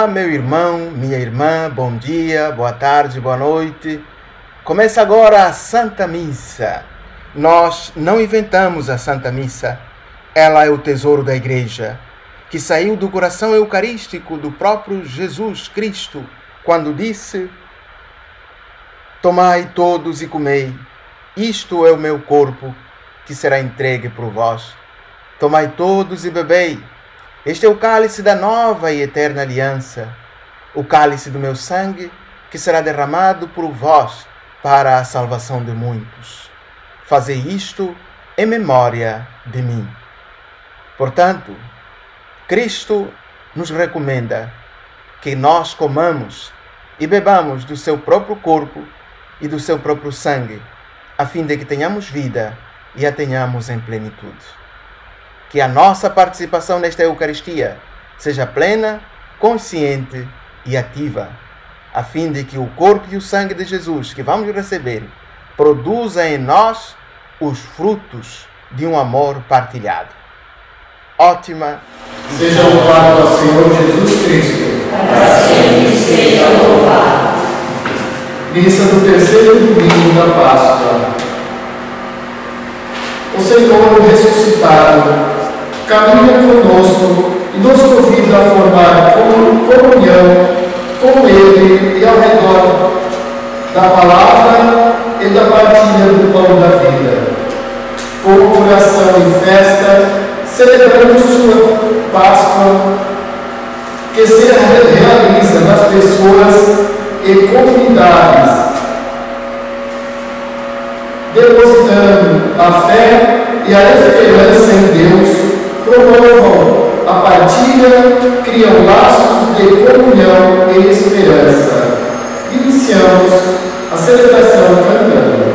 meu irmão, minha irmã, bom dia, boa tarde, boa noite. Começa agora a Santa Missa. Nós não inventamos a Santa Missa. Ela é o tesouro da Igreja, que saiu do coração eucarístico do próprio Jesus Cristo, quando disse: tomai todos e comei, isto é o meu corpo, que será entregue por vós. Tomai todos e bebei, este é o cálice da nova e eterna aliança, o cálice do meu sangue, que será derramado por vós para a salvação de muitos. Fazei isto em memória de mim. Portanto, Cristo nos recomenda que nós comamos e bebamos do seu próprio corpo e do seu próprio sangue, a fim de que tenhamos vida e a tenhamos em plenitude. Que a nossa participação nesta Eucaristia seja plena, consciente e ativa, a fim de que o corpo e o sangue de Jesus que vamos receber produza em nós os frutos de um amor partilhado. Ótima. Seja louvado ao Senhor Jesus Cristo. Para sempre seja louvado. Missa do terceiro domingo da Páscoa. O Senhor ressuscitado caminha conosco e nos convida a formar comunhão com Ele e ao redor da palavra e da partilha do pão da vida. Com coração em festa, celebrando sua Páscoa, que se realiza nas pessoas e comunidades, depositando a fé e a esperança em Deus, promovam a partilha, criam laços de comunhão e esperança. Iniciamos a celebração cantando.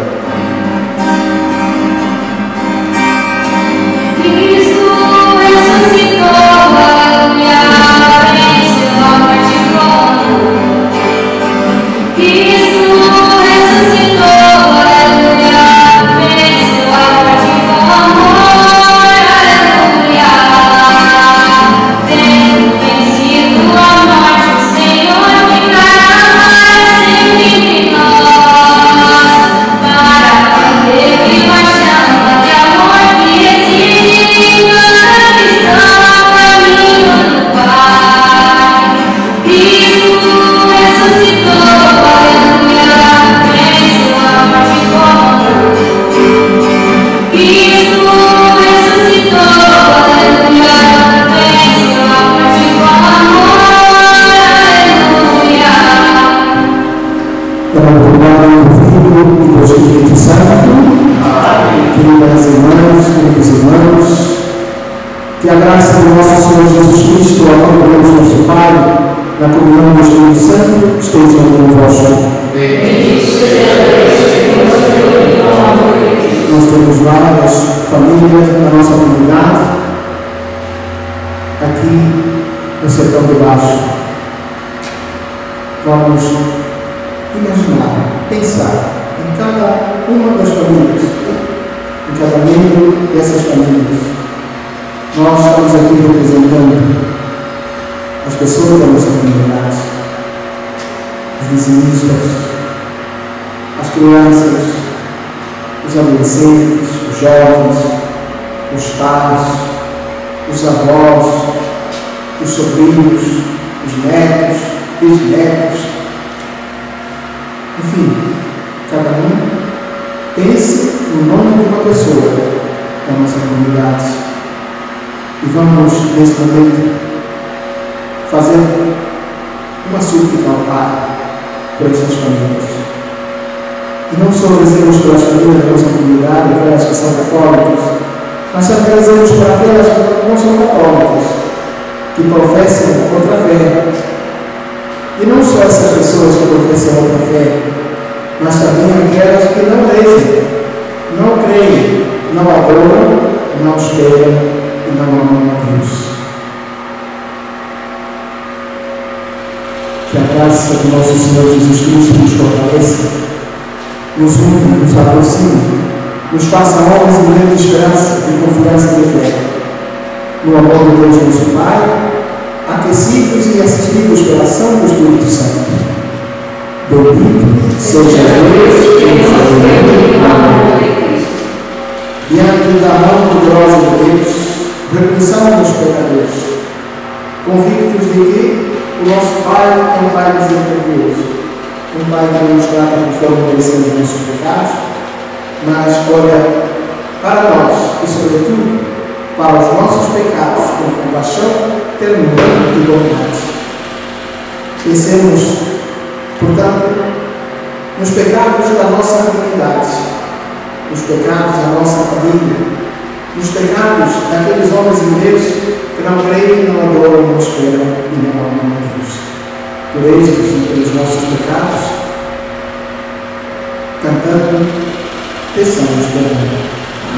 Que a graça do nosso Senhor Jesus Cristo, o amor de Deus nosso Pai, na comunhão do Espírito Santo, esteja convosco. Nós temos várias famílias da nossa comunidade, aqui no sertão de baixo. Vamos imaginar, pensar em cada uma das famílias, em cada membro dessas famílias. Nós estamos aqui representando as pessoas da nossa comunidade, os vizinistas, as crianças, os adolescentes, os jovens, os pais, os avós, os sobrinhos, os netos, bisnetos. Enfim, cada um pense no nome de uma pessoa da nossa comunidade. E vamos, neste momento, fazer uma súplica ao Pai por estas famílias. E não só rezemos pelas famílias da nossa comunidade, aquelas que são católicas, mas também rezemos por aquelas que não são católicas, que professam outra fé. E não só essas pessoas que professam outra fé, mas também aquelas que não rezam, não creem, não adoram, não esperam e não amam a Deus. Que a graça do nosso Senhor Jesus Cristo nos fortaleça, nos une, nos aproxime, nos faça homens e mulheres de esperança, de confiança e de fé, no amor de Deus nosso Pai, aquecidos e assistidos pela ação do Espírito Santo. Bendito seja Deus que nos defende na mão de Cristo. Diante da mão poderosa de Deus, reconheçamos os pecadores, convictos de que o nosso Pai é um Pai misericordioso, um Pai que não nos trata conforme merecemos os nossos pecados, mas olha para nós e, sobretudo, para os nossos pecados com compaixão, ternura e bondade. Pensemos, portanto, nos pecados da nossa comunidade, nos pecados da nossa família, nos pecados daqueles homens e mulheres que não creem, não adoram, não esperam e não amam a Deus. Por estes e pelos nossos pecados, cantando, peçamos perdão.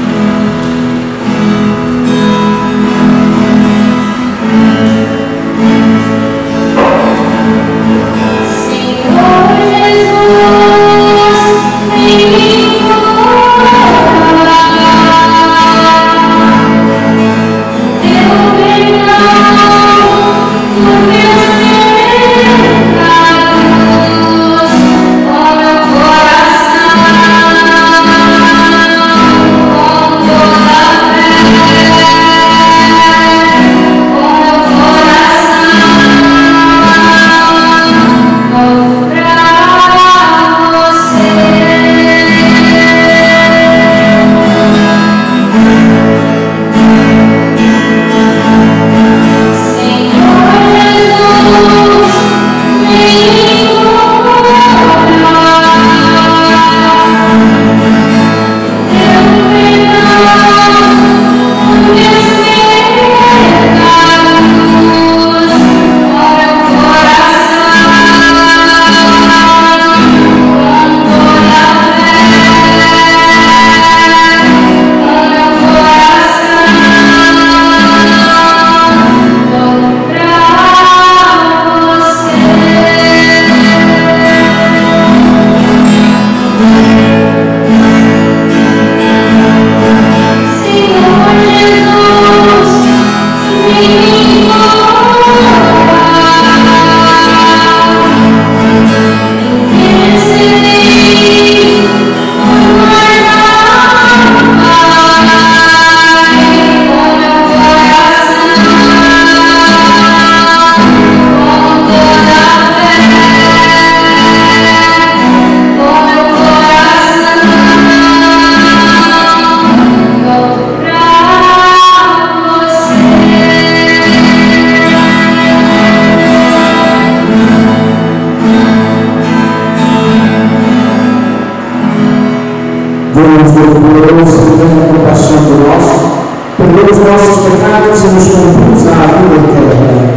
Deus Todo-Poderoso, tenha compaixão de nós, perdoa os nossos pecados e nos conduz à vida eterna.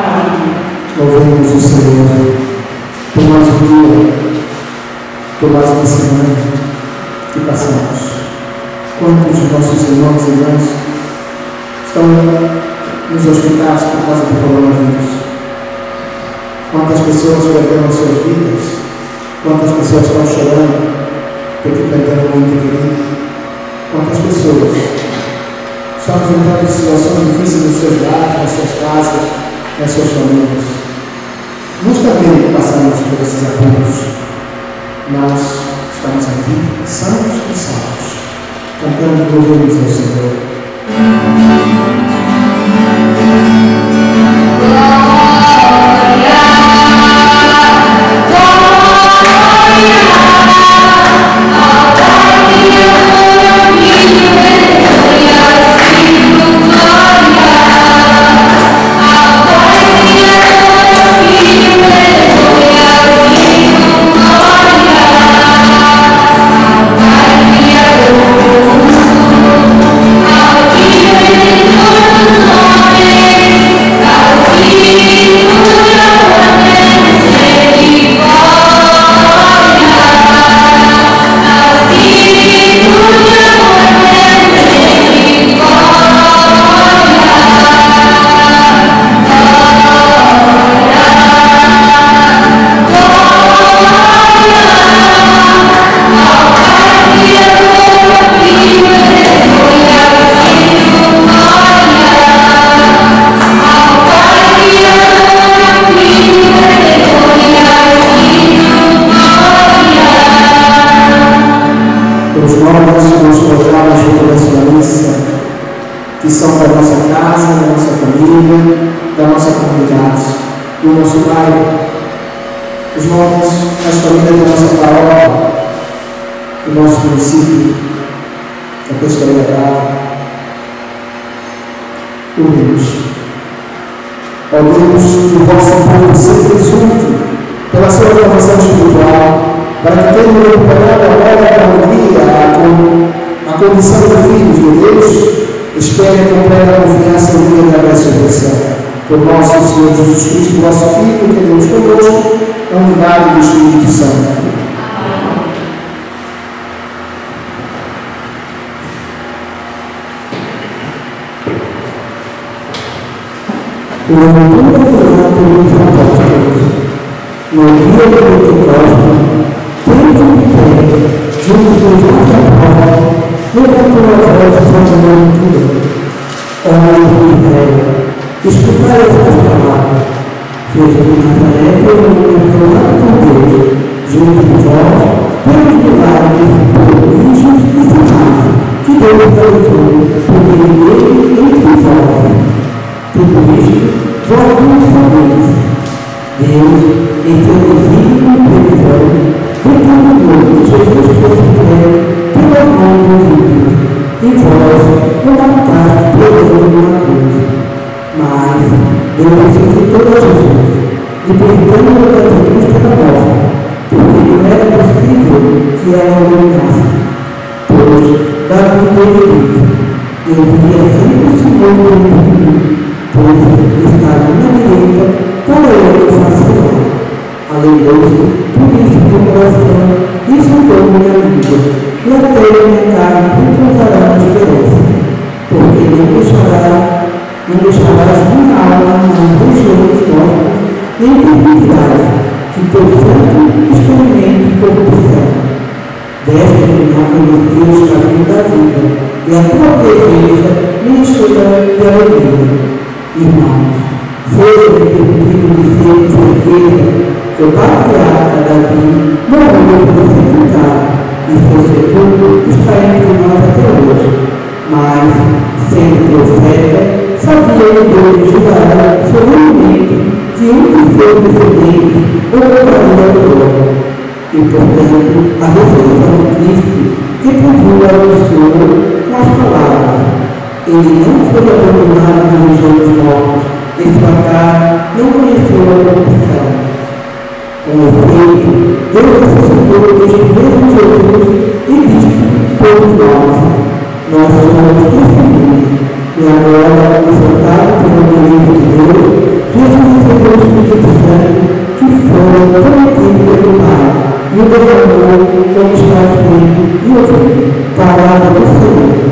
Louvemos o Senhor por mais um dia, por mais uma semana que passamos. Quantos de nossos irmãos e irmãs estão nos hospitais por causa do coronavírus? Quantas pessoas perderam suas vidas? Quantas pessoas estão chorando porque perderam o muito querido? Quantas pessoas estão enfrentando situações difíceis nos seus lares, nas suas casas, nas suas famílias? Nós também passamos por esses apuros. Nós estamos aqui, santos e salvos, cantando louvores ao Senhor. Glória que são da nossa casa, da nossa família, da nossa comunidade. E o nosso Pai, os nomes, as famílias da nossa paróquia, do nosso município, da Pescaria Brava. Oremos. Ó Deus, que o vosso povo sempre exulte pela sua renovação espiritual, para que tenham recuperado agora com alegria a condição de filhos de Deus, espere com plena confiança o dia da ressurreição. Por nosso Senhor Jesus Cristo, vosso Filho, que Deus conosco, na unidade do Espírito Santo. O Evangelho foi pelos apóstolos. No dia do Pentecostes, tendo de pé, junto dos apóstolos, levantou a voz sobre a multidão. Homens de Israel, escutai estas palavras. Jesus de Nazaré foi revelado por Deus, junto de vós, pelo milagre de prodígios e sinais, que Deus realizou por meio dele entre vós. Tudo isto, vós não sabeis. Deus, em seu desígnio e previsão, determinou que Jesus fosse entregue pela mão dos ímpios, e vós o mataste pregando na cruz. Mas Deus ressuscitou a Jesus, libertando-o da angústia da morte, porque não era possível que ela o dominasse. Pois, Davi teve dito: eu via sempre o Senhor meu inimigo, pois estava na direita, para ele fascinar. Aleluia, por isso do coração, e soltou minha língua, e até minha carne repousará na esperança, porque não deixarás minha alma na região dos mortos, nem permitirás que teu santo experimente corrupção. Deste-me a conhecer o caminho da vida, e a tua presença me encherá de alegria. Irmãos, seja permitido dizer com certeza que o patriarca Davi morreu por sepultado, e seu sepulcro está entre nós até hoje. Mas, sendo profeta, sabia que Deus julgará solenemente que um de seus descendentes ocuparia o trono. E, portanto, a ressurreição de Cristo, que pediu ao Senhor com as palavras: ele não foi abandonado na região dos mortos, e sua carne não conheceu a corrupção. Com efeito, Deus ressuscitou este mesmo Jesus e disse: todos nós somos testemunhas, e agora, exaltado pelo direito de Deus, Jesus recebeu o Espírito Santo que foi prometido pelo Pai, e o derramou como está escrito e ouvido. Palavra do Senhor.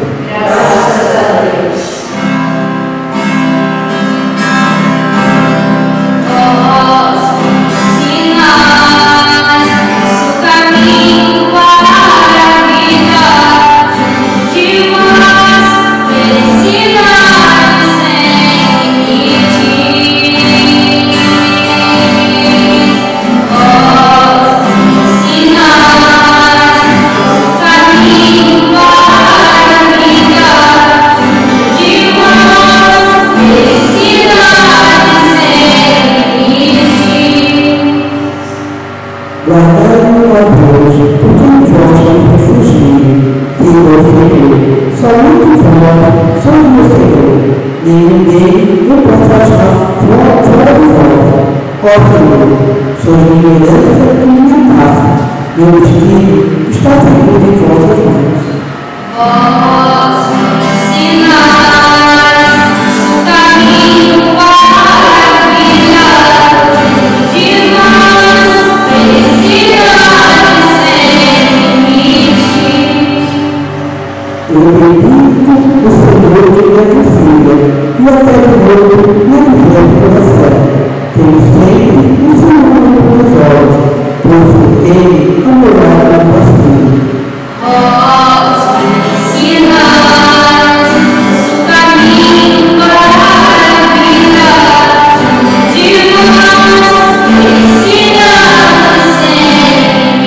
Sois minha herança e minha casa. Meu destino está seguro em vossas mãos. Vós ensinais o caminho para a vida, de nós felicidade sem limite. Eu bendigo o Senhor de minha filha, e até o outro me alivia o coração. Tenho sempre o Senhor nos olhos, pois Ele é o meu lado vazio. Vós ensinais o caminho para a vida, de nós felicidade sem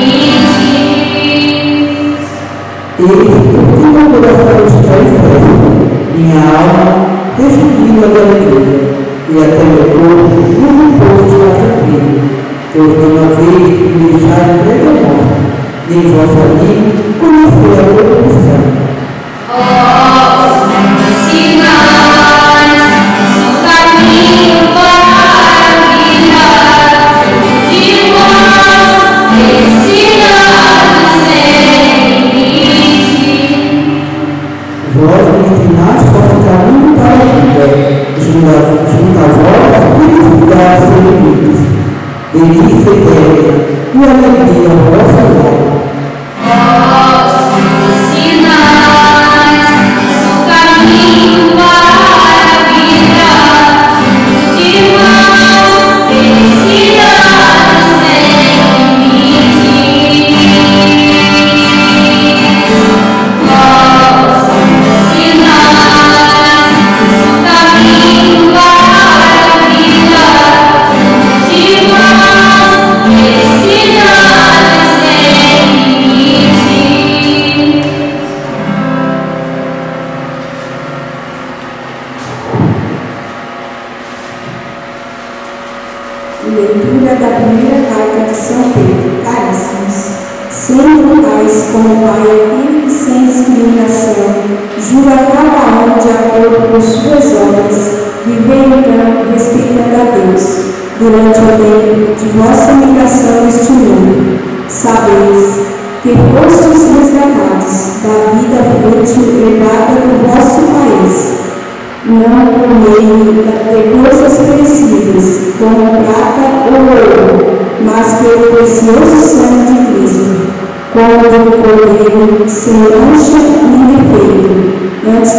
limites. Eis porque meu coração está em festa, minha alma definido a alegria, e até meu corpo um pouco de alegria, porque uma vez me já entregue a morte, nem vossa mim, como foi a corrupção. Vós me ensinaste para o caminho para a vida, junto a vós a felicidade sem limites, delícia eterna e alegria a vossa glória. Leitura da primeira carta de São Pedro. Caríssimos, sendo tais como Pai aquele que sem discriminação julga cada um de acordo com suas obras, vivendo então respeitando a Deus, durante o tempo de vossa migração neste mundo. Sabeis que fostes resgatados da vida fútil herdada do vosso país, não por meio de coisas perecíveis, como prata ou ouro, mas pelo precioso sangue de Cristo, como do cordeiro, sem mancha nem defeito, antes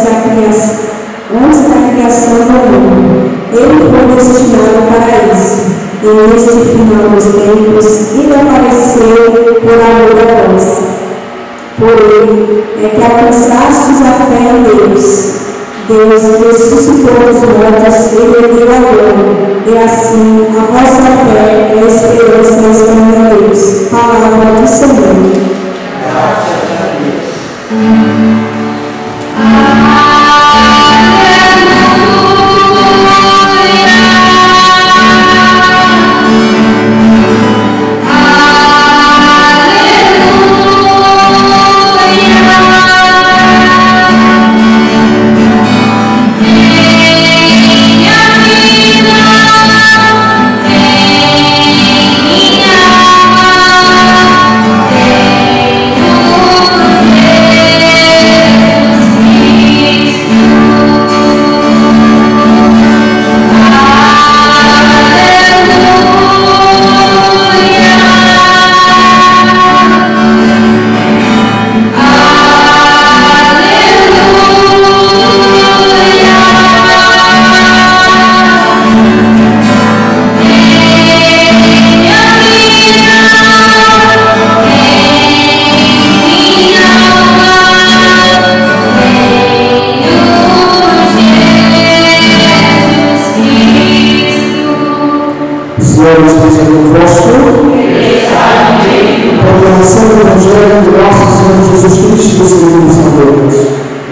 da criação do mundo. Ele foi destinado para isso, e neste final dos tempos, ele apareceu por amor a vós. Por ele é que alcançastes a fé em Deus. Deus ressuscitou os mortos e lhe deu a glória, e assim a vossa fé é a esperança está em Deus. Palavra do Senhor. Graças a Deus. Senhor esteja convosco. Proclamação do Evangelho de nosso Senhor Jesus Cristo, segundo São Lucas.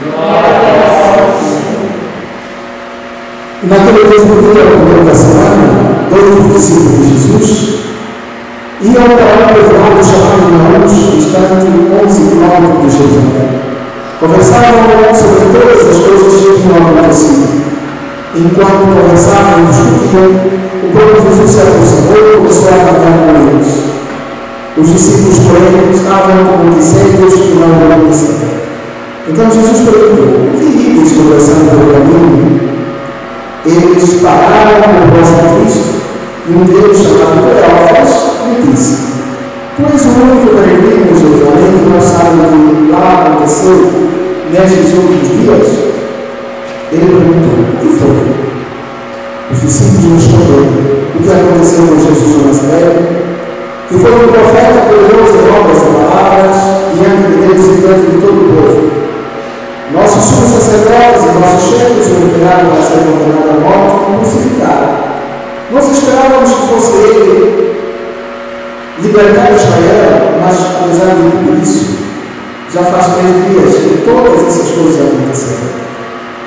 Naquele mesmo dia, ao primeiro da semana, 2 discípulos de Jesus iam para um povoado chamado Emaús, distante 11 quilômetros de Jerusalém. Conversavam sobre todas as coisas que tinham acontecido. Enquanto conversavam e discutiam, o próprio Jesus se aproximou e começou a falar com eles. Os discípulos, porém, estavam como discípulos que não obedeceram. Então Jesus perguntou: o que ides conversando pelo caminho? Eles pararam por voz de Cristo, e um deles, chamado Cleófas, lhe disse: tu és o único peregrino em Jerusalém que não sabe o que lá aconteceu nestes últimos dias? Ele perguntou: o que foi? Os discípulos responderam: o que aconteceu com Jesus de Nazaré, que foi um profeta poderoso em obras e palavras, diante de Deus e diante de todo o povo. Nossos sumos sacerdotes e nossos chefes o entregaram para ser condenado à morte e crucificado. Nós esperávamos que fosse ele libertar Israel, mas apesar de tudo isso, já faz 3 dias que todas essas coisas aconteceram.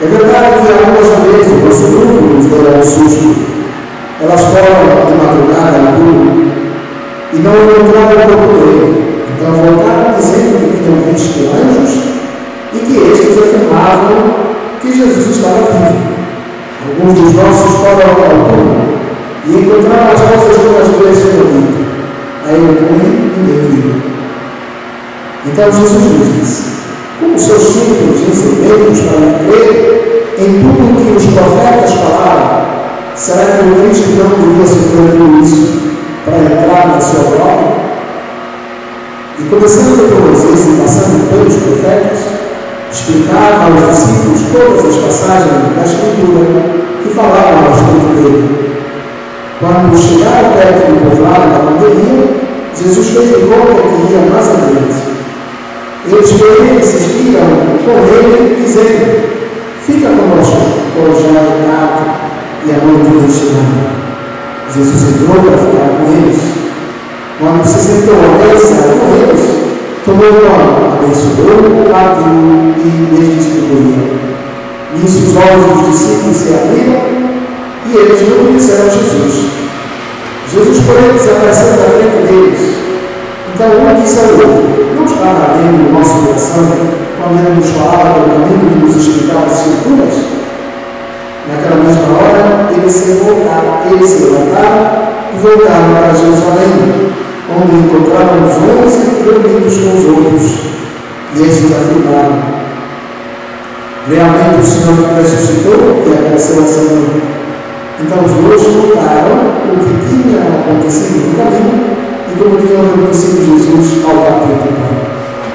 É verdade que algumas vezes o nosso grupo nos deu um susto. Elas foram de madrugada no grupo e não encontraram o corpo dele. Então voltaram dizendo que tinham visto anjos e que estes afirmavam que Jesus estava vivo. Alguns dos nossos foram ao túmulo e encontraram as coisas como as vezes tinham dito. Aí eu corri e ninguém viu. Então Jesus lhes disse: como seus simples ensinamentos para crer em tudo o que os profetas falaram, será que o Cristo não devia sofrer tudo isso para entrar na sua glória? E começando por Moisés e passando pelos profetas, explicava aos discípulos todas as passagens da Escritura que falavam a respeito dele. Quando chegaram perto do povoado da Galileia, Jesus fez de conta que ia mais adiante. Eles, porém, insistiram com ele, dizendo: fica conosco, pois já é tarde e a noite vem chegando. Jesus entrou para ficar com eles. Quando se sentou à mesa com eles, tomou o pão, abençoou, partiu e lhes distribuía. Nisso os olhos dos discípulos se abriram e eles não conheceram Jesus. Jesus, porém, desapareceu da frente deles. Então um disse ao outro: não estava ardendo o nosso coração quando ele nos falava do caminho e nos explicava as Escrituras? Naquela mesma hora, eles se levantaram e voltaram para Jerusalém, onde encontraram os 11 reunidos com os outros. E estes afirmaram: realmente o Senhor ressuscitou e apareceu a Senhor. Então os dois contaram o que tinha acontecido no caminho e como tinham reconhecido Jesus ao partir do pão.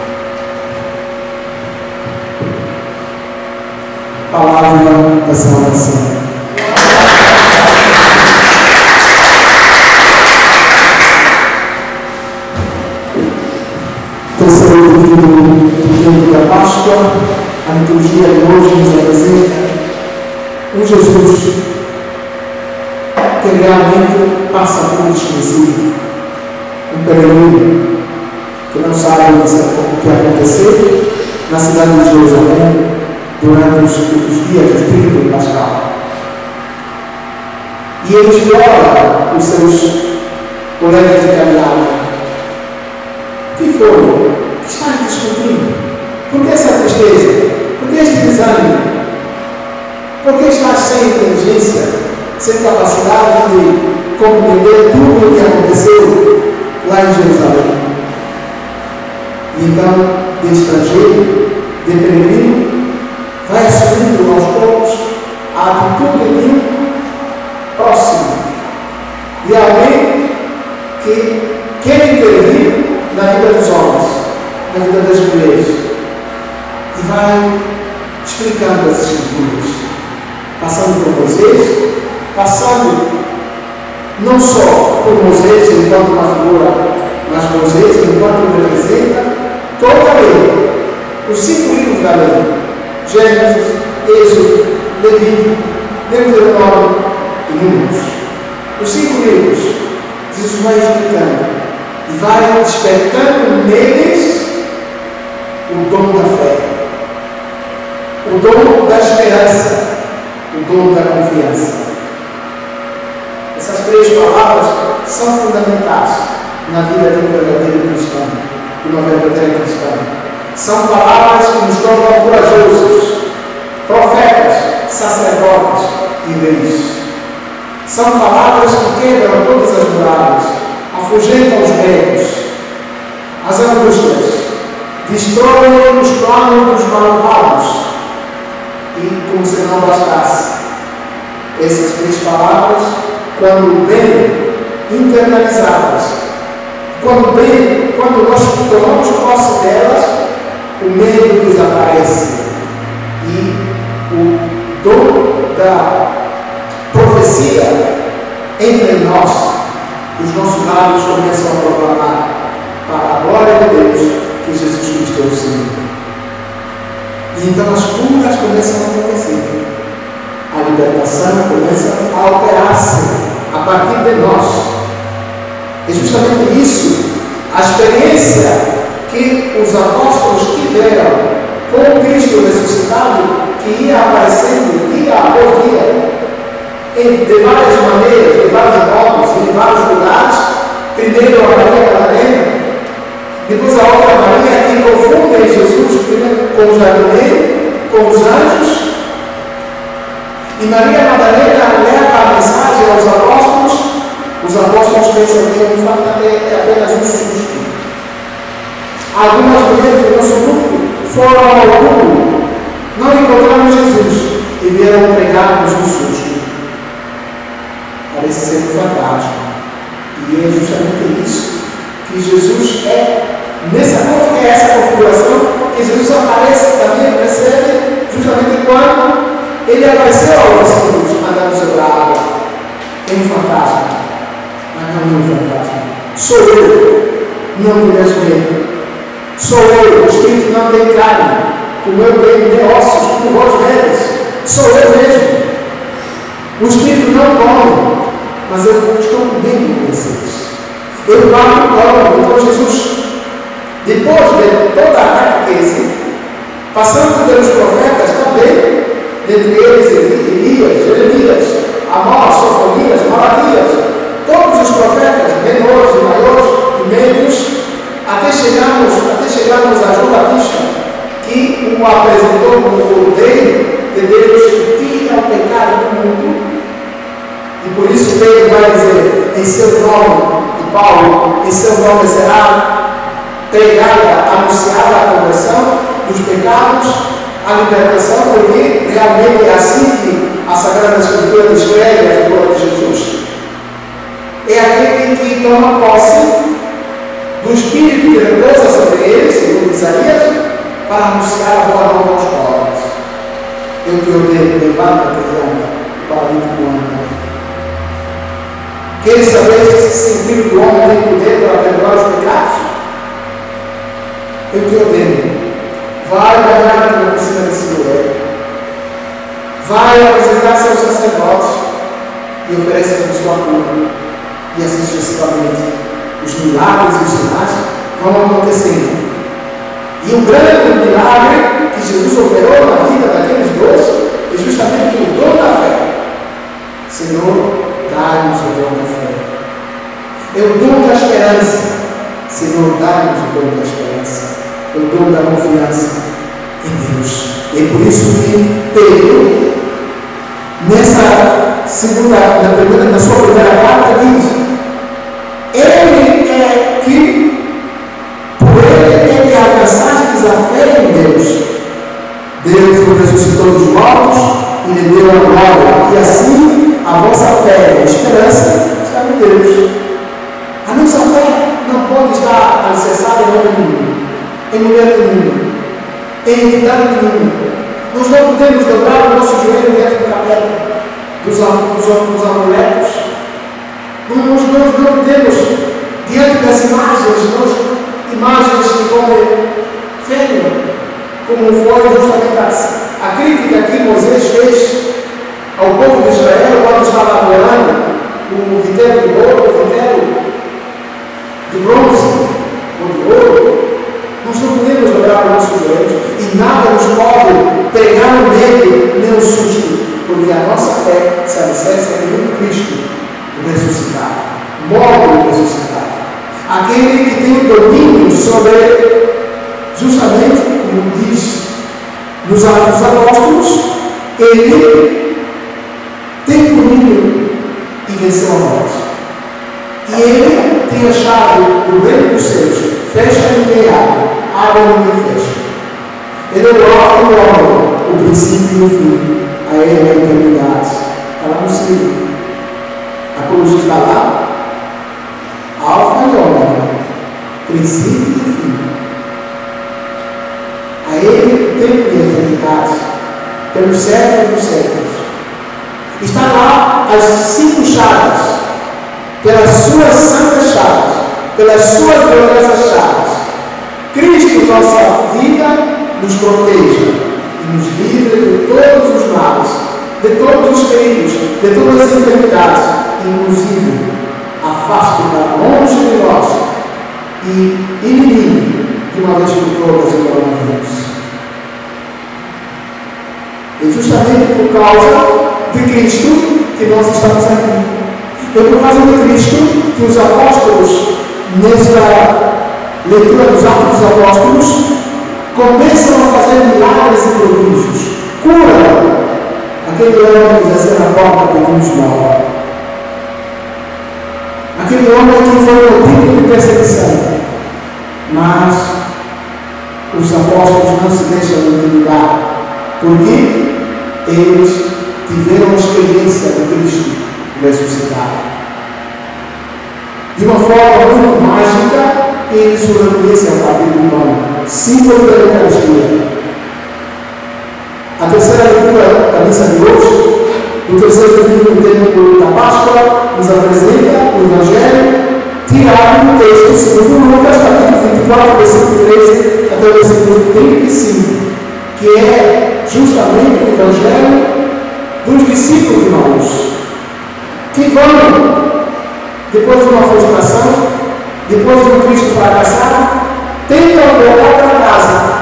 Palavra da salvação. Terceiro domingo do tempo da Páscoa, a liturgia de hoje nos apresenta um Jesus que realmente passa por desconhecido, um peregrino que não sabe o que aconteceu na cidade de Jerusalém durante os dias do Tríduo Pascal. E ele explora os seus colegas de caminhada. O que foi? O que está discutindo? Por que essa tristeza? Por que este desânimo? Por que está sem inteligência? Sem capacidade de compreender tudo o que aconteceu lá em Jerusalém. E então, de estrangeiro, de peregrino, vai assumindo aos poucos a atitude de um próximo, de alguém que quer intervir na vida dos homens, na vida das mulheres, e vai explicando as Escrituras, passando por Moisés, passando não só por Moisés enquanto uma figura, mas Moisés enquanto representa toda a lei, os 5 livros da lei: Gênesis, Êxodo, Levítico, Deuteronômio e Números. Os 5 livros, Jesus vai explicando e vai despertando neles o dom da fé, o dom da esperança, o dom da confiança. Essas 3 palavras são fundamentais na vida de um verdadeiro cristão, de uma verdadeira cristã. São palavras que nos tornam corajosos, profetas, sacerdotes e reis. São palavras que quebram todas as muralhas, afugentam os medos, as angústias, destroem os planos dos malvados. E, como se não bastasse, essas 3 palavras, quando bem internalizadas, quando nós tomamos posse delas, o medo desaparece e o dom da profecia entra em nós. Os nossos lábios começam a proclamar para a glória de Deus que Jesus Cristo é o Senhor. E então as curas começam a acontecer. A libertação começa a operar-se a partir de nós. É justamente isso, a experiência que os apóstolos tiveram com o Cristo ressuscitado, que ia aparecendo dia após dia, de várias maneiras, de vários modos, em vários lugares. Primeiro a Maria Madalena, depois a outra Maria que confunde Jesus, primeiro com o jardineiro, com os anjos. E Maria Madalena leva a mensagem aos apóstolos. Os apóstolos pensam que o fato é apenas um susto. Algumas mulheres do nosso grupo foram ao culto, não encontraram Jesus e vieram pregar-nos um susto. Parece ser um fantasma. E é justamente isso que Jesus é. Essa configuração que Jesus aparece também, percebe, justamente quando ele apareceu aos discípulos andando sobre a água. Tem um fantasma, mas não é um fantasma. Sou eu, não me mesmo. Sou eu, o Espírito não tem carne, como eu tenho nem ossos, como vós vedes. Sou eu mesmo. O Espírito não come, mas eu estou comendo com vocês. Eu como. Então Jesus, depois de toda a catequese, passando pelos profetas também, dentre eles Elias, Jeremias, Amós, Sofonias, Malaquias, todos os profetas, menores e maiores e médios, até chegarmos a João Batista, que o apresentou como o Cordeiro de Deus que tira o pecado do mundo. E por isso Pedro vai dizer, em seu nome, e Paulo, em seu nome será pregada, anunciada a conversão dos pecados, a libertação, porque realmente é assim que a Sagrada Escritura descreve a figura de Jesus. É aquele que toma posse do Espírito que repousa sobre ele, segundo Isaías, para anunciar a boa nova aos pobres. Eu te ordeno, levanta-te e anda, para o anda. Queres saber se sentir que o homem tem poder para perdoar os pecados? Eu te ordeno, vai ganhar na piscina de Siloé, vai apresentar-se aos sacerdotes e oferece a sua cura, e assim sucessivamente. Os milagres e os sinais vão acontecendo. E o grande milagre que Jesus operou na vida daqueles dois é justamente o dom da fé. Senhor, dá-nos o dom da fé. É o dom da esperança. Senhor, dá-nos o dom da esperança. É o dom da confiança em Deus. É por isso que Pedro, na sua primeira carta, diz: Ele é que, por ele é que alcançastes a fé em Deus. Deus o ressuscitou dos mortos e lhe deu a glória. E assim a vossa fé e esperança está em Deus. A nossa fé não pode estar alicerçada em homem nenhum, em mulher nenhuma, em entidade nenhuma. Nós não podemos dobrar o nosso joelho dentro da capela dos amuletos. Nós não podemos, diante das imagens que comem fêmea, como foi justamente a crítica que Moisés fez ao povo de Israel quando estava adorando o vitelo de ouro, o vitelo de bronze ou de ouro. Nós não podemos dobrar os nossos joelhos e nada nos pode pegar no medo nem o susto, porque a nossa fé se alicerça em Cristo, o ressuscitado, morto ressuscitado, aquele que tem domínio sobre, justamente como diz nos Atos dos Apóstolos, ele tem domínio e venceu a morte. E ele tem a chave do reino dos céus. Fecha e ninguém abre e ninguém fecha. Ele é o alfa e o ômega, o princípio e o fim. A ele é a eternidade. Está lá no céu. A cruz está lá. Alfa e ômega, princípio e fim. A ele o tempo e a eternidade, pelos séculos dos séculos. Está lá as 5 chaves, pelas suas santas chaves, pelas suas gloriosas chaves. Cristo, nossa vida, nos proteja e nos livre de todos os males, de todos os perigos, de todas as enfermidades, inclusive afaste para longe de nós e elimine de uma vez por todas o coronavírus. É justamente por causa de Cristo que nós estamos aqui. É por causa de Cristo que os apóstolos, nesta leitura dos Atos dos Apóstolos, começam a fazer milagres e prodígios. Cura aquele homem que jazia na porta pedindo esmola. Aquele homem que foi motivo de perseguição. Mas os apóstolos não se deixam intimidar, porque eles tiveram a experiência de Cristo ressuscitado. De uma forma muito mágica, eles o reconhecem a partir do pão, símbolo da Eucaristia. A terceira leitura da missa de hoje, do terceiro domingo do tempo da Páscoa, nos apresenta o Evangelho tirado do texto segundo Lucas, capítulo 24, versículo 13 até o versículo 35, que é justamente o Evangelho dos discípulos de Maús, que vão, depois de uma frustração, depois de um Cristo fracassado, tentam voltar para casa.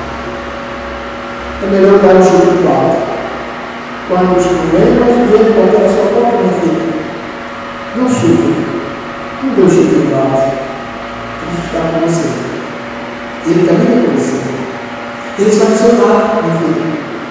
É melhor dar um chute de alto. Quando os problemas vêm contra a sua própria vida, não chute, não dê um chute de alto. Cristo está com você. Ele caminha com você. Ele está do seu lado, meu filho.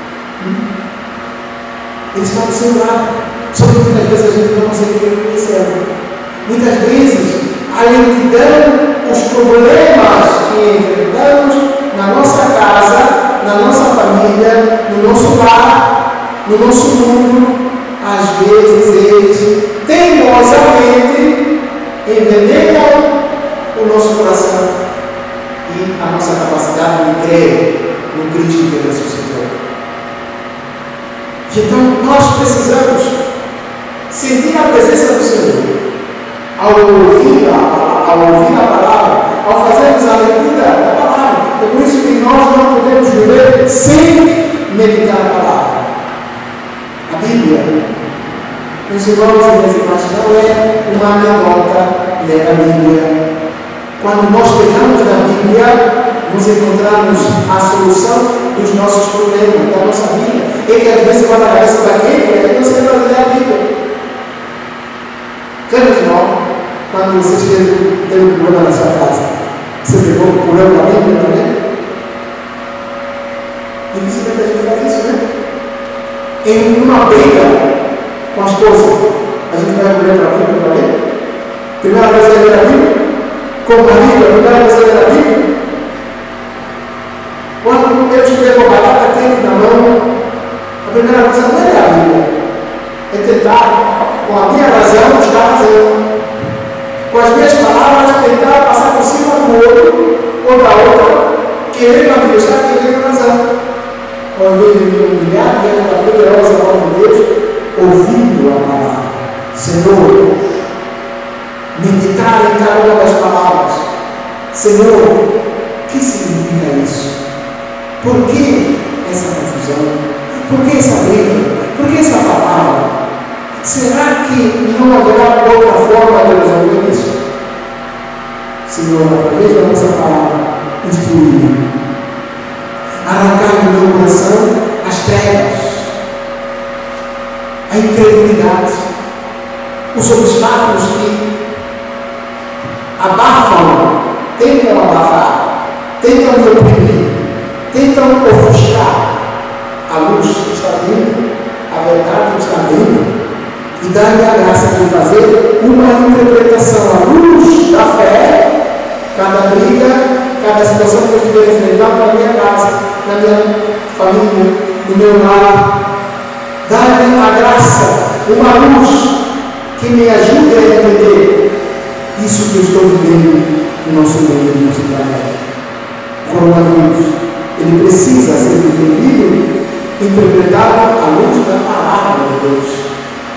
Ele está do seu lado. Só que muitas vezes a gente não consegue reconhecer. Muitas vezes a lentidão, os problemas que enfrentamos na nossa casa, na nossa família, no nosso lar, no nosso mundo, às vezes eles teimosamente envenenam o nosso coração e a nossa capacidade de crer no Cristo que ressuscitou. Então nós precisamos sentir a presença do Senhor ao ouvir a palavra, ao fazermos a leitura da palavra. É por isso que nós não podemos viver sem meditar a palavra. A Bíblia, meus irmãos e minhas irmãs, não é uma anedota ler a Bíblia. Quando nós pegamos da Bíblia, nós encontramos a solução dos nossos problemas, da nossa vida. É que às vezes quando a cabeça está quente, é que você vai ler a Bíblia. Queridos irmãos, quando vocês têm um problema na sua casa, você pegou o problema da Bíblia também? Dificilmente a gente faz isso, né? Em uma briga com a esposa, a gente vai ler para a Bíblia para ler? Primeira vez que ler a Bíblia? Com a Bíblia, a primeira vez que ler a Bíblia? Quando eu estiver com a batata quente na mão, a primeira coisa não é ler a Bíblia, é tentar, com a minha razão, buscar razão. Com as minhas palavras, tentar passar por cima do outro ou da outra, querendo manifestar que ele tem razão. Ao invés de me humilhar diante da poderosa mão de Deus, ouvindo a palavra. Senhor, meditar em cada uma das palavras. Senhor, o que significa isso? Por que essa confusão? Por que essa briga? Por que essa palavra? Será que não haverá outra forma de resolver isso? Senhor, através da nossa palavra, instruir, arrancar do meu coração as trevas, a incredulidade, os obstáculos que abafam, tentam abafar, tentam me oprimir, tentam ofuscar a luz que está vindo, a verdade que está vindo. E dá-me a graça de fazer uma interpretação à luz da fé, cada briga, cada situação que eu estiver enfrentando na minha casa, na minha família, no meu lar. Dá-me a graça, uma luz que me ajude a entender isso que eu estou vivendo no nosso meio, no nosso planeta. O coronavírus, ele precisa ser entendido, interpretado à luz da palavra de Deus.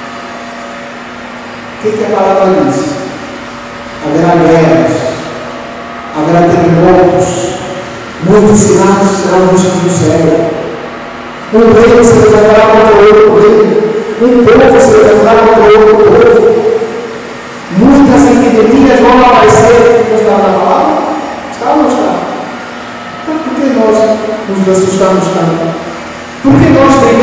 O que a palavra diz? Haverá guerras, haverá terremotos, muitos sinais serão vistos no céu. Um reino se levantará contra outro reino, um povo se levantará contra outro povo. Muitas epidemias vão aparecer. Não está na palavra? Está ou não está? Então por que nós nos assustamos tanto? Por que nós brigamos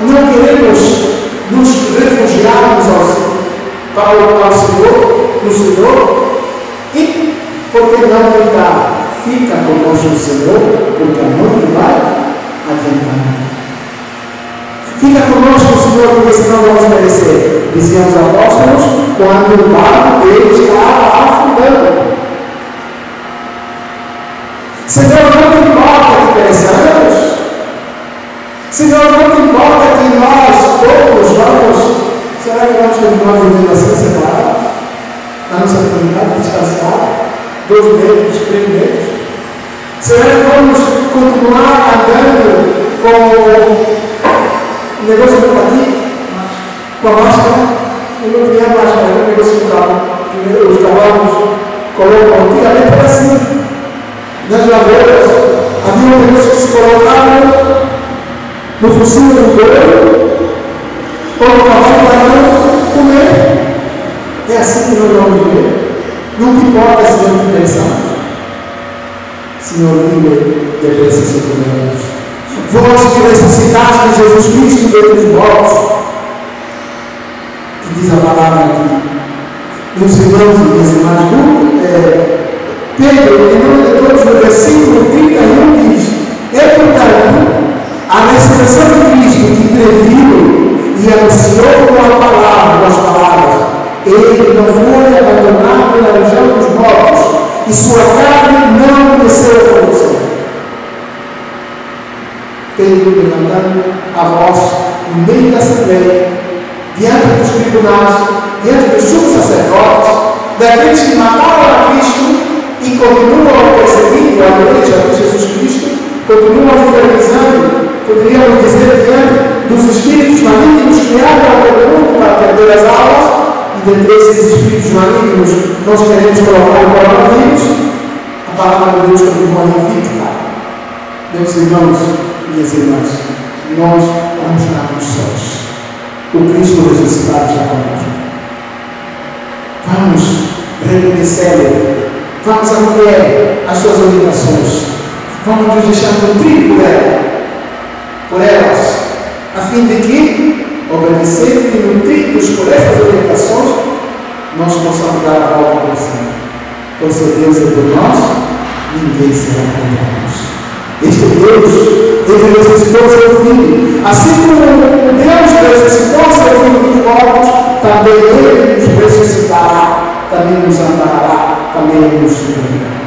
não queremos nos refugiarmos ao Senhor, no Senhor, e por que não tentar? Fica conosco o Senhor, porque a noite vai adiantar. Fica conosco o Senhor, porque senão vamos perecer. Diziam os apóstolos, quando o barco deles estava afundando. Senhor, não te importa que pereçamos? Senhor, não te importa que nós todos vamos? Será que vamos continuar vivendo assim separados? Na nossa comunidade descansada? 2 metros, 3 metros? Será que vamos continuar andando com o negócio do aqui? Com a máscara? Eu não tinha máscara, era um negócio do carro. Os cavalos colocam antigamente era assim. Nas lavouras havia um negócio que se colocava no focinho do boi para o cavalo para não comer. É assim que nós vamos viver. Não te importa se não te pensamos. Senhor, livre depressa socorremos. Vós que ressuscitaste de Jesus Cristo dentre os mortos, que diz a palavra aqui, meus irmãos e minhas irmãs, Pedro, em nome de todos, no versículo 31 diz: é portanto a ressurreição de Cristo que previu e anunciou com a palavra, com as palavras, ele não foi abandonado na região dos mortos, e sua carne não desceu à corrupção. Pedro levantando a voz no meio da assembleia, diante dos tribunais, diante dos sumos sacerdotes, daqueles que mataram a Cristo e continuam perseguindo a igreja de Jesus Cristo, continuam infernizando, poderíamos dizer, diante dos espíritos malignos que criaram ao mundo para perder as almas. E dentre esses espíritos malignos, nós queremos colocar o coronavírus. A palavra de Deus continua invicta. Meus irmãos e minhas irmãs, nós vamos estar nos céus. O Cristo ressuscitado já conosco. Vamos reconhecê-lo. Vamos acolher as suas orientações. Vamos nos deixar nutrir por elas, a fim de que, obedecendo e nutridos por essas orientações, nós possamos dar a volta ao Senhor. Pois se Deus é por nós, ninguém será contra nós. Este Deus, ele ressuscitou seu Filho. Assim como Deus ressuscitou seu Filho dos mortos, também ele nos ressuscitará, também nos amparará, também nos livrará.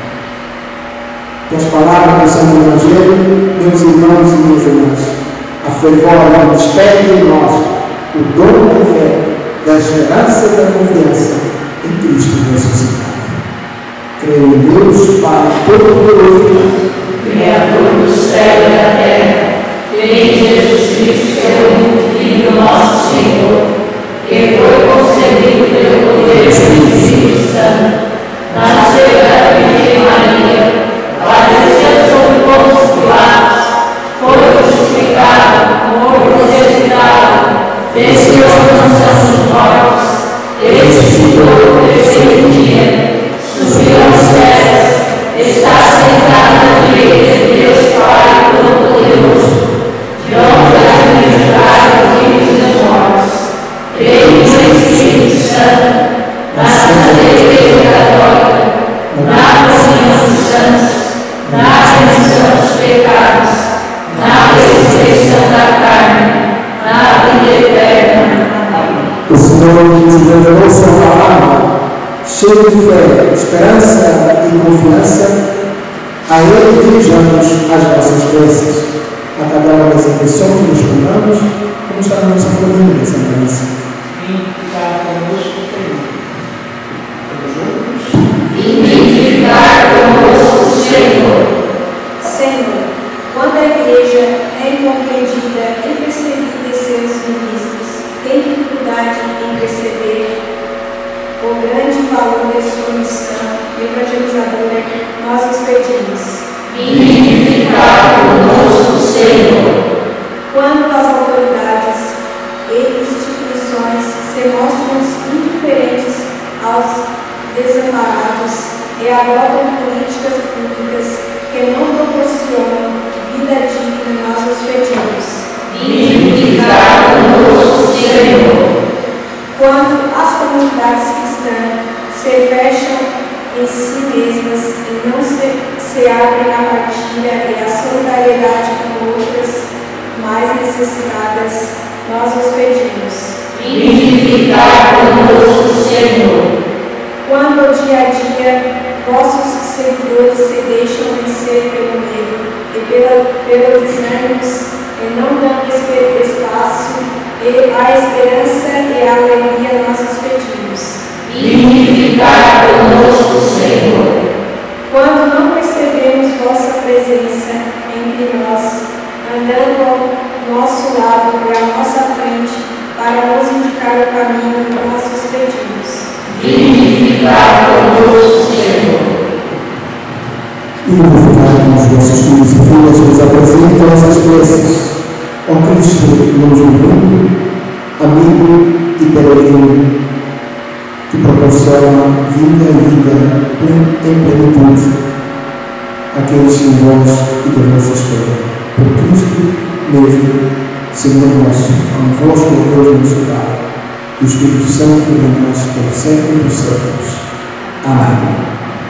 Que as palavras do Santo Evangelho, meus irmãos e minhas irmãs, a fervor despede em nós o dom da fé, da esperança e da confiança em Cristo ressuscitado. Creio em Deus, Pai Todo-Poderoso, Criador do céu e da terra, creio em Jesus Cristo, seu único Filho, nosso Senhor, que foi concebido pelo poder do Espírito Santo, nasceu da Virgem Maria, padeceu sob Pôncio Pilatos, foi crucificado, morto e ressuscitado, desceu à mansão dos mortos, ressuscitou no 3º dia, subiu aos céus, está sentado à direita de Deus Pai Todo-Poderoso, de onde há de julgar os vivos e os mortos. Creio no Espírito Santo, na Santa Igreja Católica, na comunhão dos santos, na remissão dos pecados, na ressurreição da carne, na vida eterna. Amém. O Senhor nos revelou sua palavra, cheio de fé, esperança e confiança. A Ele dirijamos as nossas preces, a cada uma das intenções que nos contamos, como está na nossa família nessa bênção. Vim ficar conosco, Vivificar conosco, Senhor. Senhor, quando a igreja é incompreendida em perceber seus ministros, tem dificuldade em perceber o grande valor de sua missão evangelizadora, nós os pedimos. Vivificar conosco, Senhor. Quando as autoridades e instituições se mostram indiferentes aos desamparados e adotam políticas públicas que não proporcionam vida digna, nós os pedimos. Vivificar quando as comunidades cristãs se fecham em si mesmas e não se abrem à partilha e à solidariedade com outras mais necessitadas, nós os pedimos. Vivificar conosco, Senhor. Quando dia a dia vossos seguidores se deixam vencer pelo medo e pelos desânimos e não dão espaço e a esperança e a alegria, nós os pedimos. Vivificar conosco, Senhor. Quando não percebemos vossa presença entre nós, andando ao nosso lado e à nossa frente, para nos indicar o caminho, nós os pedimos. Vivificar conosco, Senhor. E unificar com os vossos filhos e filhas, nos apresentam essas preces. Ó Cristo, nos unido, amigo e peregrino, que proporciona vida e vida em plenitude àqueles que em vós e de vós esperam. Por Cristo mesmo, Senhor nosso, convosco, Deus nosso Pai, e o Espírito Santo de nós pelos séculos dos séculos. Amém.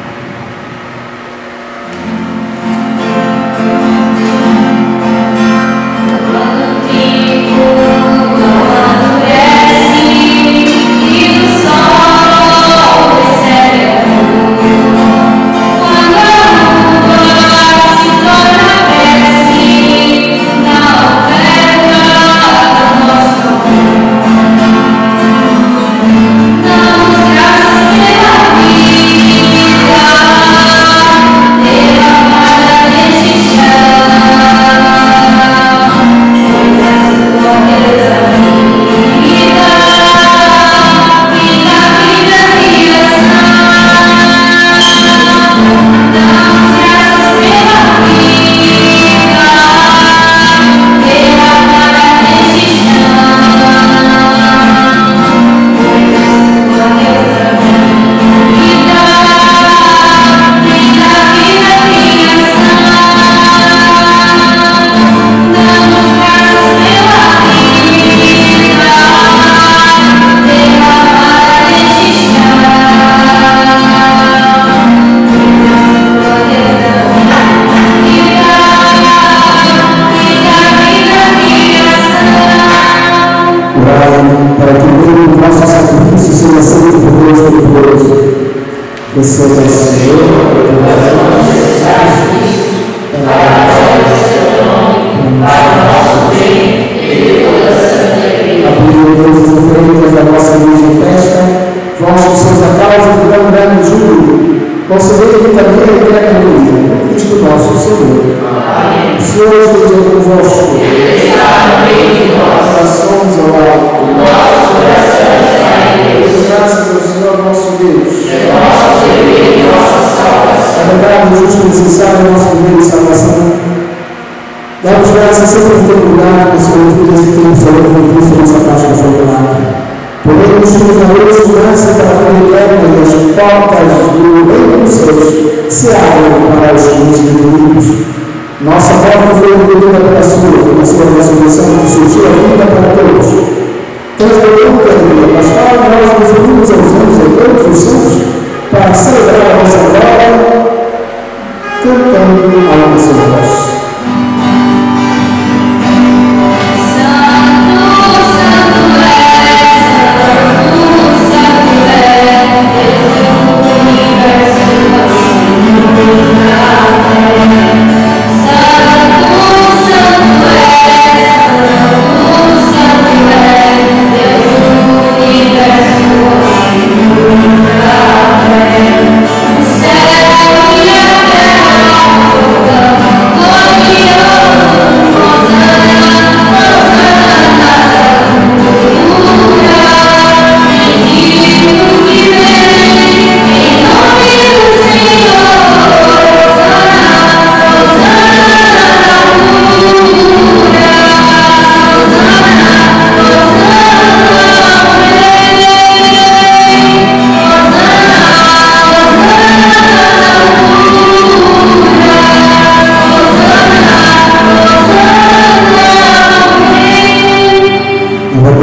Receba, Senhor, as nossas necessidades, para a glória do seu nome, para o nosso bem e de toda a santa igreja. Abriu Deus as oferendas da nossa igreja em festa, vós que sois a causa do tão grande júbilo, concedei-lhe também a eterna alegria, por Cristo nosso Senhor. Amém. O Senhor esteja convosco. Ele está no meio de nós. Orações ao alto. O nosso coração está em Deus. Graças ao Senhor nosso Deus. É nosso dever e nossa salvação. É verdade, justo e necessário nosso dever de salvação. Damos graças sempre em todo lugar, com as coberturas que temos falado com Cristo, nossa Páscoa formulada. Porém, nos a luz, graça para a vida eterna e as portas do reino dos céus se abrem para os filhos inimigos. Nossa morte foi incluída pela sua, na sua ressurreição, que surgiu a vida para todos. Transbordou a alegria, mas para nós nos unimos aos anjos e todos os santos para celebrar a nossa glória, cantando a nossa voz. Santo, Santo é,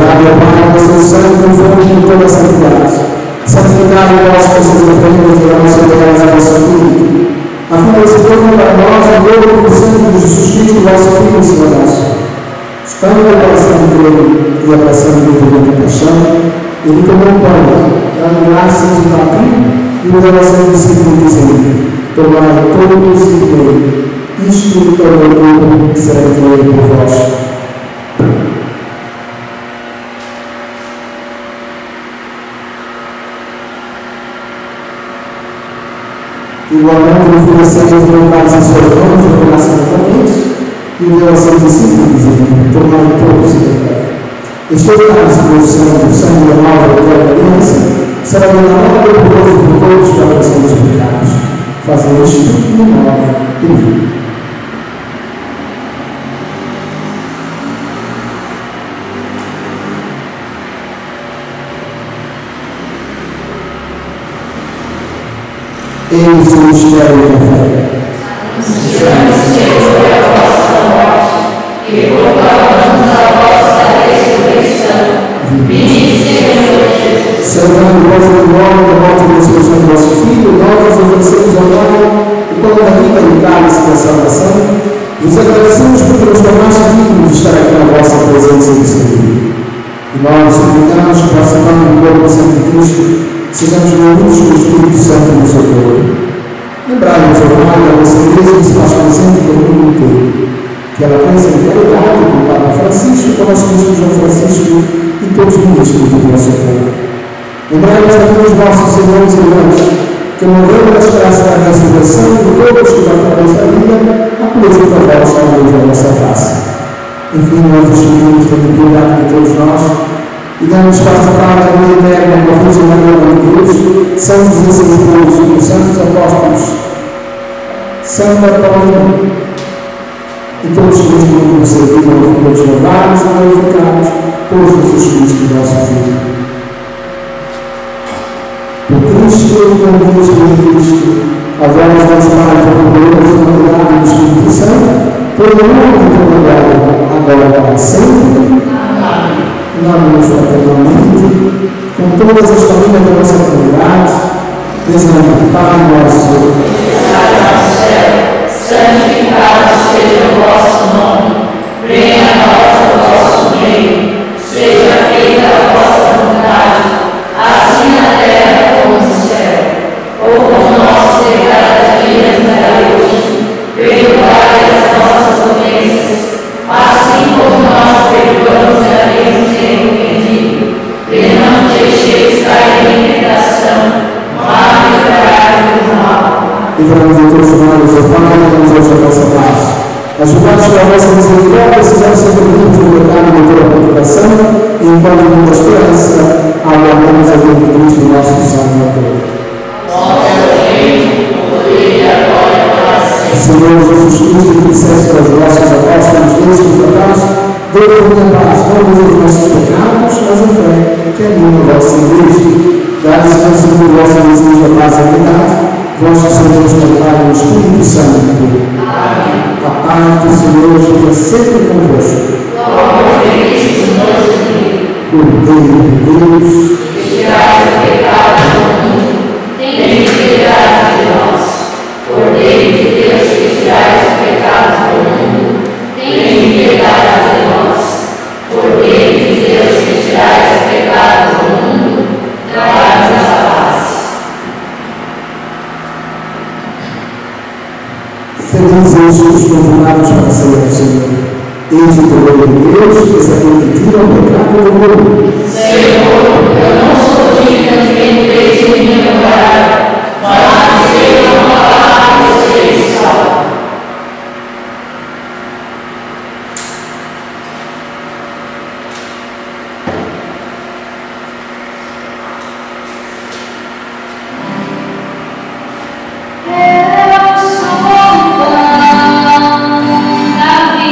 Obrigado, Pai, por seu santo e fonte de toda a santidade. Santificado vós com suas oferendas e orações ligadas ao vosso Espírito, a fim de se tornar para nós o corpo do sangue de Jesus Cristo, vosso Filho e Senhor nosso. Estando a oração do trono e a oração do divino paixão, ele tomou o pão, dando graças e partiu, e o deu a seus discípulos, dizendo: tomai todos e comei, isto é o meu corpo que será entregue por vós. Igualmente, oferecendo os louvores em suas mãos, o coração novamente, e deu a seus discípulos, dizendo: tomai todos e comei. Este é o cálice do sangue da nova e eterna aliança, será derramado por vós e por todos para a remissão dos pecados. Fazei isto em memória de mim. Eis o mistério da fé. Anunciamos, Senhor, a vossa morte e proclamamos a vossa ressurreição. Vinde, Senhor Jesus. Celebrando vós o nome da morte e ressurreição do vosso Filho, nós oferecemos ao nome o pão da vida e o cálice da salvação. Vos agradecemos porque nos tornaste dignos de estar aqui na vossa presença e servir. E nós suplicamos que, participando do corpo e sangue de Cristo, sejamos reunidos com o Espírito Santo no seu corpo. Lembrai-nos, ó Pai, da vossa igreja que se faz presente pelo mundo inteiro, que ela pensa em caridade com o Papa Francisco, com o nosso Bispo João Francisco e todos os ministros do nosso povo. Lembrai-nos também dos nossos irmãos e irmãs, que morreram na esperança da ressurreição de todos que através da vida apresentam a vós a luz da nossa face. Enfim, nós vos pedimos ter piedade de todos nós e damos participar da vida eterna com a Virgem Maria de Deus, São 16 Espíritos, Santos Apóstolos, Santa Paulina, e todos que neste mundo serviram a todos louvados e glorificados por Jesus Cristo, nosso Filho. Por Cristo e com Deus por Cristo, a vós, nosso Pai, por Deus, e com cuidado do Espírito Santo, por mundo e por lugar, agora para sempre. Amém. Nós fraternalmente, com todas as famílias da nossa comunidade, dizendo: Pai nosso, que estás no céu, santificado seja o vosso nome, venha a nós o vosso reino, seja feita a vossa vontade, assim na terra como no céu. O pão nosso de cada dia nos dai hoje, perdoai as nossas ofensas, assim como nós perdoamos a quem nos tem ofendido, e não deixeis cair em tentação, mas livrai-nos do mal. Livramos de todos os males, ó Pai, e damos hoje a vossa paz. Ajudados pela vossa misericórdia, sejamos sempre livres do pecado e de toda a perturbação, e enquanto vimos a esperança, aguardamos a vida de Cristo, nosso Salvador. Senhor Jesus Cristo, que disseste para os nossos apóstolos, Deus que tratás, deu-nos a paz, não nos nossos pecados, mas a fé, que anima a vossa igreja. Dá-nos com segundo o vosso desejo a paz e a unidade, vós que sois transformados no Espírito Santo. Amém. A paz do Senhor esteja sempre convosco. Cordeiro de Deus, que tirais o pecado do mundo, tem piedade de nós. Cordeiro de Deus, que tirais o pecado do mundo, tem piedade de nós. Cordeiro de Deus, que tirais o pecado do mundo, dai-nos a paz. felizes os condenados para a ceia do Senhor. Eis o poder de Deus, que se aquele que tira o pecado do mundo. Senhor, eu não sou digna de que entreis em minha morada, mas seja uma palavra e sereis salvos.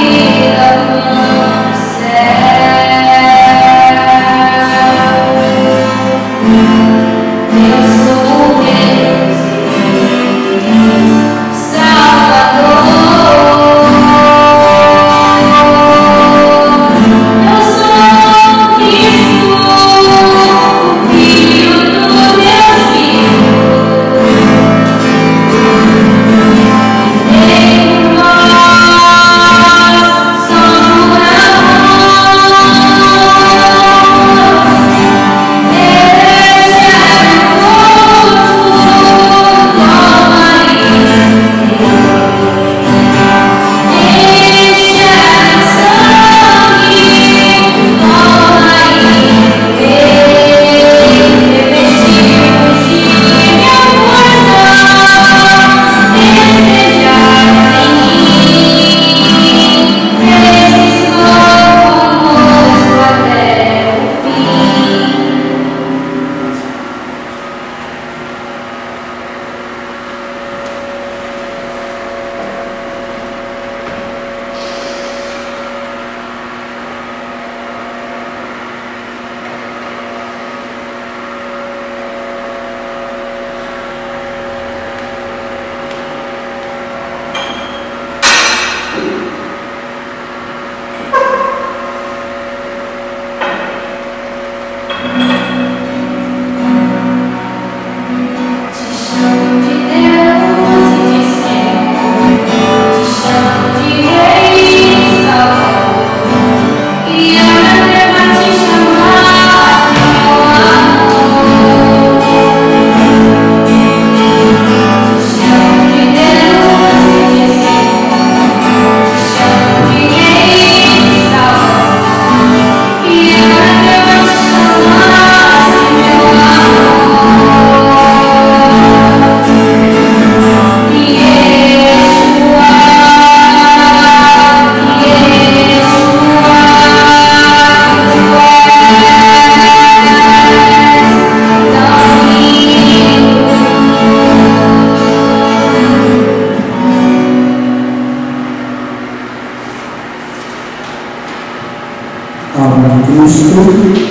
Céu. Alma de Cristo,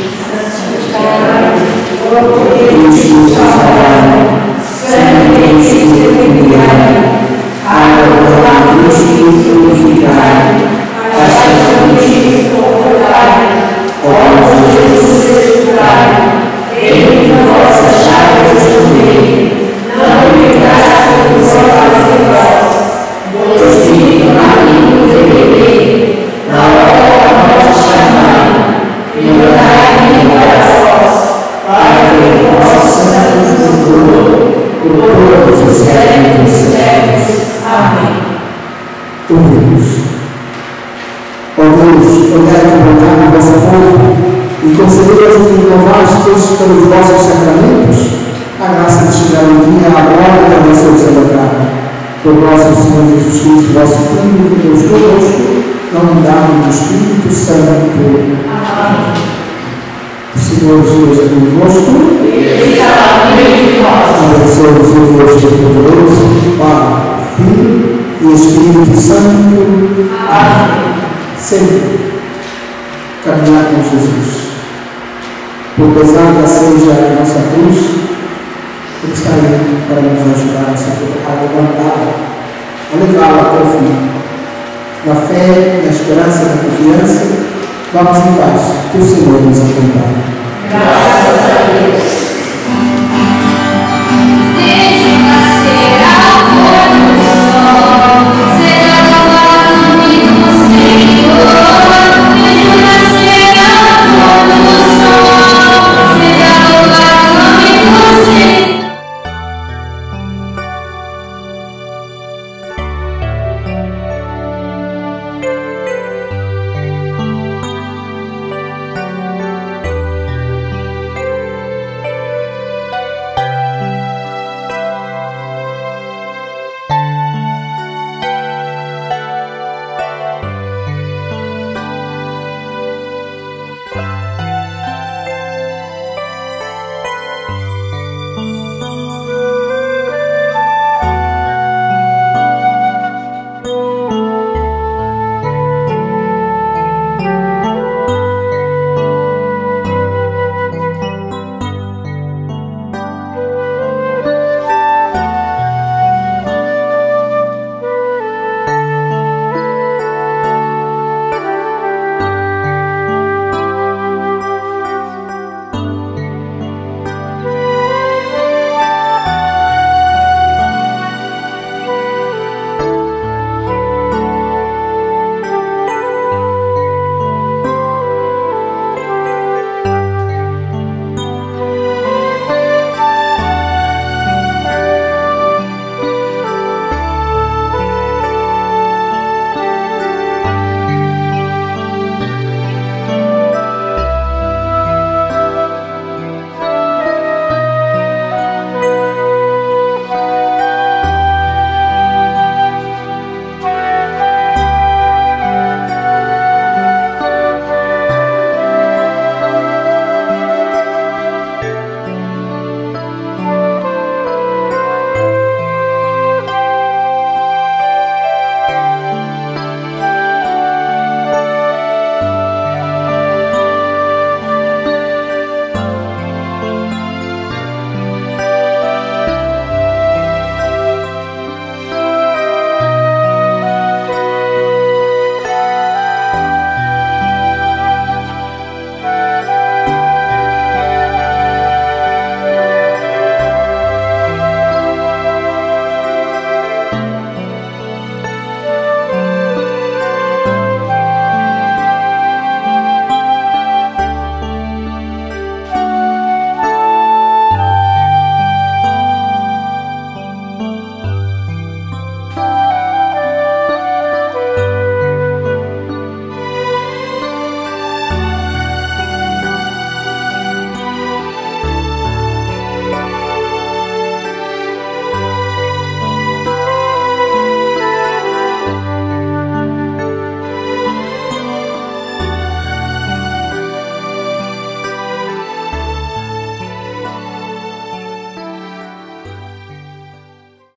corpo de Cristo salvado, sangue de Cristo enviado, água de Cristo purificado, paixão de Cristo confortado, óbito de Jesus ressuscitado, reino na vossa chagas escondei, não ligaste com os olhos de vós, do Espírito maligno revelei, na hora da morte chamai, e orai-me para vós, para que possamos por todos os séculos. Amém. Oremos. Ó Deus, olhai com bondade o vosso povo e concedei aos que renovastes pelos vossos sacramentos a graça de chegar um dia à glória da bênção celebrada. Por nosso Senhor Jesus Cristo, vosso Filho, que Deus conosco, na unidade do Espírito Santo. Amém. O Senhor esteja convosco. Abençoe-vos o Deus Todo-Poderoso, Pai, Filho e Espírito Santo. Amém. Sempre caminhar com Jesus. Por pesada seja a nossa cruz, Ele está aí para nos ajudar a levantá-la, a levá-la até o fim. Na fé, na esperança e na confiança, vamos em paz. Que o Senhor nos acompanhe. Graças a Deus.